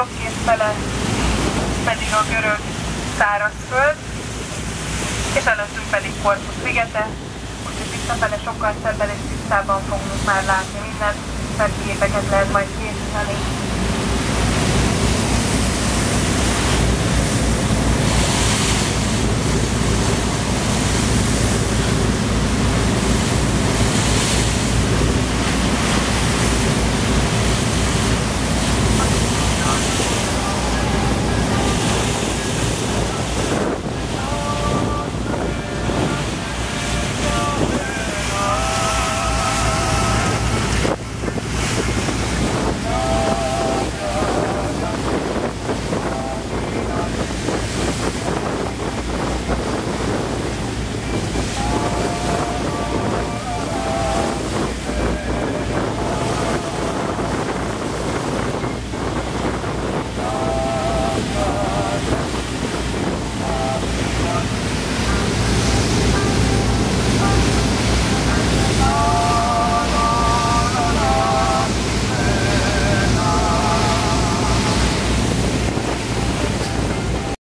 jobbkét fele pedig a görög szárazföld, és előttünk pedig Korfusz ligete, úgyhogy visszafele sokkal szebben és tisztában fogunk már látni mindent, mert képeket lehet majd készíteni.